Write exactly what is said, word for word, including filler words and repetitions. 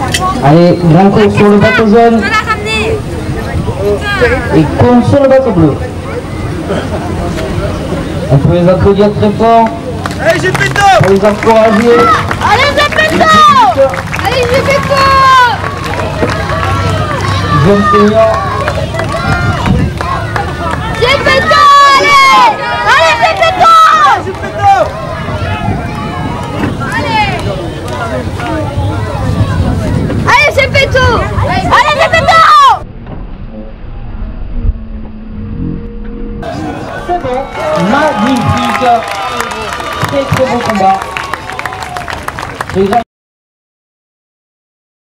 Allez, grand cours sur le bateau jaune. Et cours sur le bateau bleu. On peut les applaudir très fort. Allez, j'ai fait pour les encourager. Allez, j'ai fait Allez, j'ai fait Jeune senior. J'ai fait allez Allez, j'ai fait j'ai fait Allez, j'ai fait tout Allez, j'ai fait C'est bon. Magnifique. Très très beau combat.